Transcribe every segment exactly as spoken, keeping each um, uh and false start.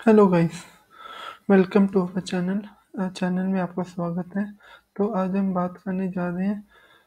Hello guys, welcome to our channel. Uh, channel में आपका स्वागत है। तो आज हम बात करने जा रहे हैं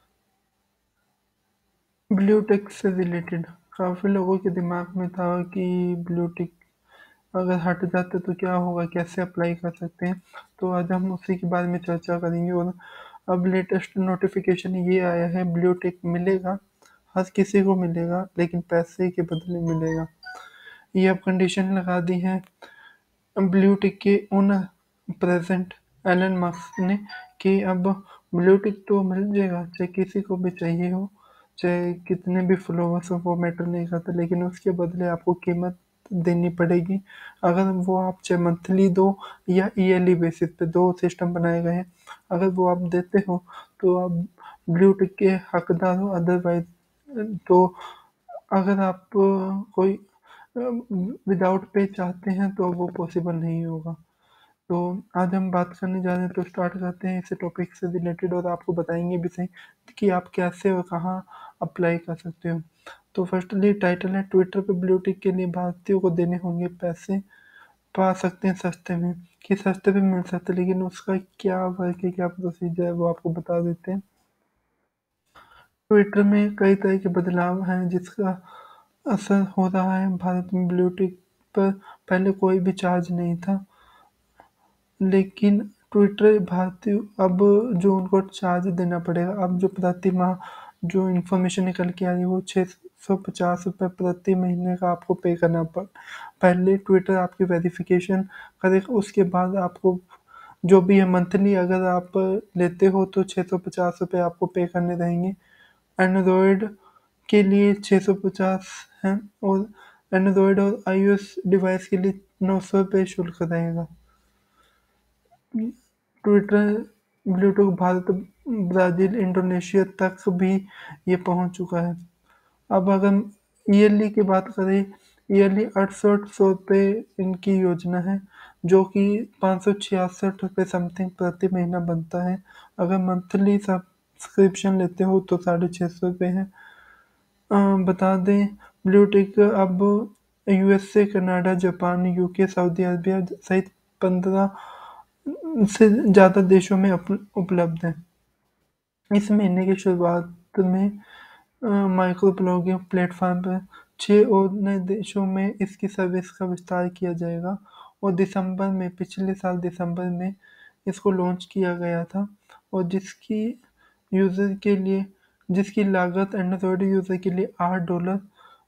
ब्लू टिक से रिलेटेड। काफ़ी लोगों के दिमाग में था कि ब्लू टिक अगर हट जाते तो क्या होगा, कैसे अप्लाई कर सकते हैं। तो आज हम उसी के बारे में चर्चा करेंगे। और अब लेटेस्ट नोटिफिकेशन ये आया है, ब्लू टिक मिलेगा, हर किसी को मिलेगा, लेकिन पैसे के बदले मिलेगा। ये अब कंडीशन लगा दी है ब्लू टिक के ओनर प्रेजेंट एलन मस्क ने कि अब ब्लू टिक तो मिल जाएगा, चाहे किसी को भी चाहिए हो, चाहे कितने भी फॉलोवर्स हो, वो मैटर नहीं करता, लेकिन उसके बदले आपको कीमत देनी पड़ेगी। अगर वो आप चाहे मंथली दो या ईयरली बेसिस पे, दो सिस्टम बनाए गए हैं। अगर वो आप देते हो तो आप ब्लू टिक के हकदार हो, अदरवाइज तो अगर आप कोई विदाउट पे चाहते हैं तो वो पॉसिबल नहीं होगा। तो आज हम बात करने जा रहे हैं, तो स्टार्ट करते हैं इस टॉपिक से रिलेटेड, और आपको बताएंगे भी सही कि आप कैसे और कहाँ अप्लाई कर सकते हो। तो फर्स्टली टाइटल है, ट्विटर पे ब्लू टिक के लिए भारतीयों को देने होंगे पैसे, पा सकते हैं सस्ते में। कि सस्ते पे मिल सकते हैं, लेकिन उसका क्या वर्क है, क्या प्रोसीजर है, वो आपको बता देते हैं। ट्विटर में कई तरह के बदलाव हैं जिसका असर हो रहा है भारत में। ब्लू टिक पर पहले कोई भी चार्ज नहीं था, लेकिन ट्विटर भारतीय अब जो उनको चार्ज देना पड़ेगा। अब जो प्रति माह जो इन्फॉर्मेशन निकल के आ रही है वो छः सौ पचास रुपये प्रति महीने का आपको पे करना पड़। पहले ट्विटर आपकी वेरिफिकेशन करेगा, उसके बाद आपको जो भी है मंथली अगर आप लेते हो तो छः सौ पचास रुपये आपको पे करने रहेंगे। एंड्रॉयड के लिए छः सौ पचास है, और एंड्रॉयड और आईओएस डिवाइस के लिए नौ सौ रुपये शुल्क रहेगा। Twitter bluetooth Bharat, Brazil, Indonesia तक भी ये पहुंच चुका है। अब अगर ईयरली की बात करें, ईयरली अड़सठ सौ रुपये इनकी योजना है, जो कि पाँच सौ छियासठ रुपये समथिंग प्रति महीना बनता है। अगर मंथली सब्सक्रिप्शन लेते हो तो साढ़े छः सौ रुपये है। अ, बता दें ब्लू टिक अब USA, Canada, Japan, UK, Saudi Arabia सहित पंद्रह से ज़्यादा देशों में उपलब्ध है। इस महीने की शुरुआत में माइक्रो ब्लॉगिंग प्लेटफॉर्म पर छः और नए देशों में इसकी सर्विस का विस्तार किया जाएगा, और दिसंबर में, पिछले साल दिसंबर में इसको लॉन्च किया गया था। और जिसकी यूज़र के लिए जिसकी लागत एंड्रॉयड यूज़र के लिए आठ डॉलर,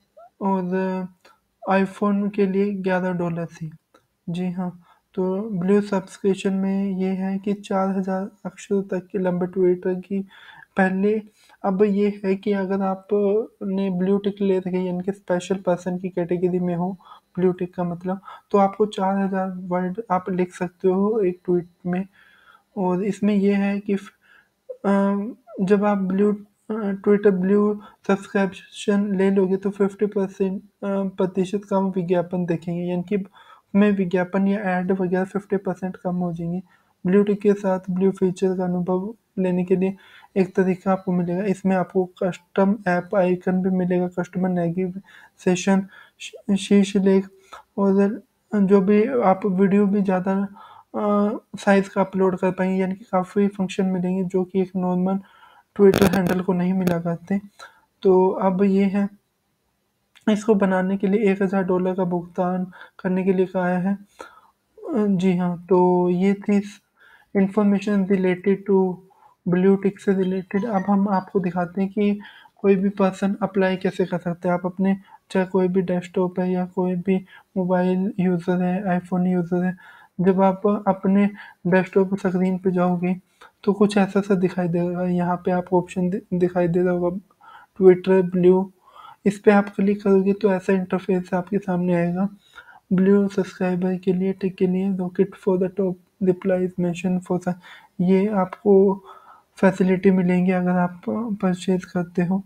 और आईफोन के लिए ग्यारह डॉलर थी। जी हाँ। तो ब्लू सब्सक्रिप्शन में ये है कि चार हज़ार अक्षरों तक के लंबे ट्विटर की पहले। अब ये है कि अगर आप ने ब्लू टिक ले रखी है, यानी कि स्पेशल पर्सन की कैटेगरी में हो, ब्लू टिक का मतलब, तो आपको चार हज़ार वर्ड आप लिख सकते हो एक ट्वीट में। और इसमें ये है कि अ, जब आप ब्लू ट्विटर ब्लू सब्सक्रिप्शन ले लोगे तो फिफ्टी परसेंट प्रतिशत कम विज्ञापन देखेंगे, यानी कि में विज्ञापन या ऐड वगैरह फिफ्टी परसेंट कम हो जाएंगे। ब्लू टिक के साथ ब्लू फीचर का अनुभव लेने के लिए एक तरीका आपको मिलेगा। इसमें आपको कस्टम ऐप आइकन भी मिलेगा, कस्टमर नेविगेशन, शीर्ष लेख, और जो भी आप वीडियो भी ज़्यादा साइज़ का अपलोड कर पाएंगे, यानी कि काफ़ी फंक्शन मिलेंगे जो कि एक नॉर्मल ट्विटर हैंडल को नहीं मिला करते। तो अब ये है, इसको बनाने के लिए एक हज़ार डॉलर का भुगतान करने के लिए कहा है। अ, जी हाँ, तो ये थी information related to blue tick से रिलेटेड। अब हम आपको दिखाते हैं कि कोई भी पर्सन अप्लाई कैसे कर सकते हैं। आप अपने, चाहे कोई भी डेस्कटॉप है या कोई भी मोबाइल यूज़र है, आईफोन यूज़र है, जब आप अपने डेस्कटॉप स्क्रीन पे जाओगे तो कुछ ऐसा सा दिखाई देगा। यहाँ पे आपको ऑप्शन दिखाई दे रहा होगा, ट्विटर ब्लू। इस पे आप क्लिक करोगे तो ऐसा इंटरफेस आपके सामने आएगा। ब्लू सब्सक्राइबर के लिए, टिक के लिए, rocket for the top, replies mention for, ये आपको फैसिलिटी मिलेंगी अगर आप परचेज करते हो।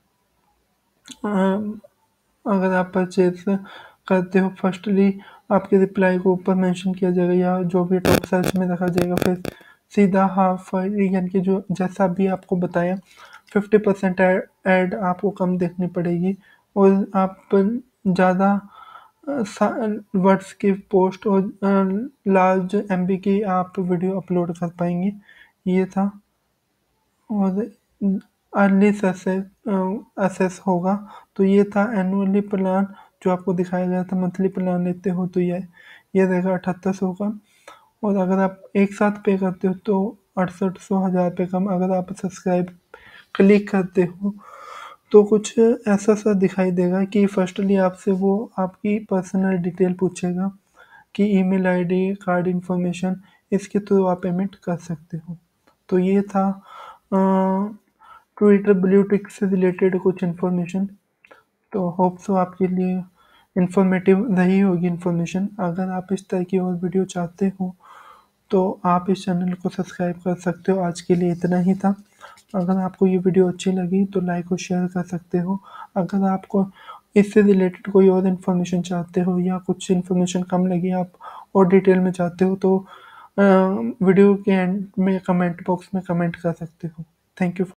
अ, अगर आप परचेज करते हो, फर्स्टली आपके रिप्लाई को ऊपर मेंशन किया जाएगा या जो भी टॉप सर्च में रखा जाएगा। फिर सीधा हाफ, यानी कि जो जैसा भी आपको बताया, फिफ्टी परसेंट ऐड आपको कम देखनी पड़ेगी, और आप ज़्यादा वर्ड्स की पोस्ट और लार्ज एमबी की आप वीडियो अपलोड कर पाएंगे। ये था। और अर्ली सक्सेस असेस होगा। तो ये था एनुअली प्लान जो आपको दिखाया गया था। मंथली प्लान लेते हो तो ये ये रहेगा अठहत्तर सौ का। और अगर आप एक साथ पे करते हो तो अड़सठ सौ हज़ार पे कम। अगर आप सब्सक्राइब क्लिक करते हो तो कुछ ऐसा सा दिखाई देगा कि फर्स्टली आपसे वो आपकी पर्सनल डिटेल पूछेगा कि ईमेल आईडी, कार्ड इन्फॉर्मेशन, इसके थ्रू आप पेमेंट कर सकते हो। तो ये था ट्विटर ब्लू टिक से रिलेटेड कुछ इन्फॉर्मेशन। तो होप सो आपके लिए इन्फॉर्मेटिव रही होगी इन्फॉर्मेशन। अगर आप इस तरह की और वीडियो चाहते हो तो आप इस चैनल को सब्सक्राइब कर सकते हो। आज के लिए इतना ही था। अगर आपको ये वीडियो अच्छी लगी तो लाइक और शेयर कर सकते हो। अगर आपको इससे रिलेटेड कोई और इन्फॉर्मेशन चाहते हो या कुछ इन्फॉर्मेशन कम लगी, आप और डिटेल में चाहते हो तो अ, वीडियो के एंड में कमेंट बॉक्स में कमेंट कर सकते हो। Thank you.